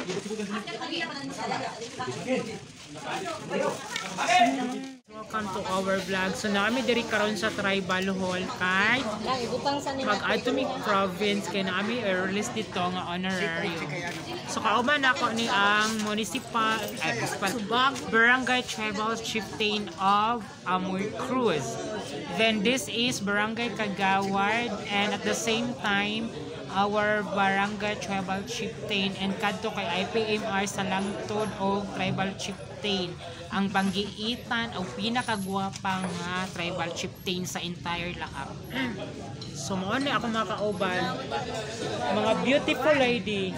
Welcome to our vlog. So na kami diri karon sa tribal hall kay mag-atomic province kay na kami release dito nga honorarium. So kauban ako ni ang municipal Barangay Tribal Chieftain of Amur Cruz. Then this is Barangay Kagawad, and at the same time our Barangay Tribal Chieftain and kadto kay IPMR sa langtod og Tribal Chieftain ang panggiitan o pinakagwapang Tribal Chieftain sa entire Lakap. So mao ni ako makauban mga beautiful lady.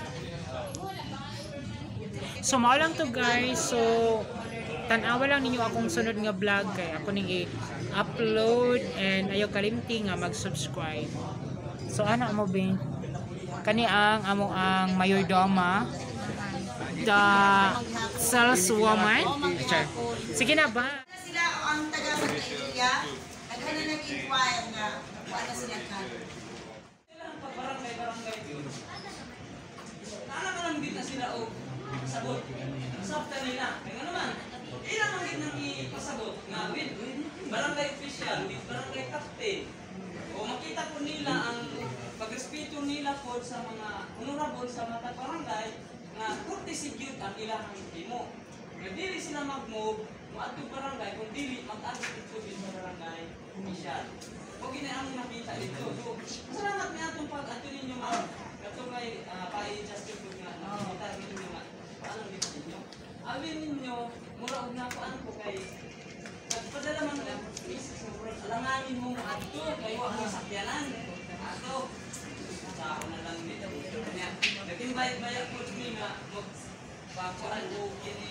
So mao lang to guys. So tan-awa lang ninyo akong sunod nga vlog kay ako ning i-upload, and ayaw kalimti nga mag-subscribe. So ana mo bin kani ang amo ang mayordoma, the saleswoman. Sige na ba? Sila ang taga sa area, naghan na nag-inquire nga wala sila kan. Barangay. Anak ka lang din na sila o sagot. Sabta nila. Kaya naman, ilang ang nang ipasagot nga with barangay official, with barangay captain. O makita po nila ang pagrespeto nila po sa mga honorable sa mata barangay na courtesy gyud ang ilang himo. Kaya dili sila mag-move maadto barangay kung dili mag-adto dito sa barangay official. O ginaamong nakita dito. So, salamat niya atong pag-adto ninyo mga kato kay pa-adjust po nga nakita ninyo nga paano dito ninyo. Awin ninyo mura og na paano po kay padala man lang misis mo alanganin mo adto kay wa mo sakyanan. Ato sa ako na lang dito. Kanya nag-invite po ni nga magpakuan o kini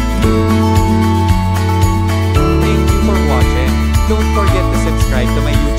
Don't forget to subscribe to my YouTube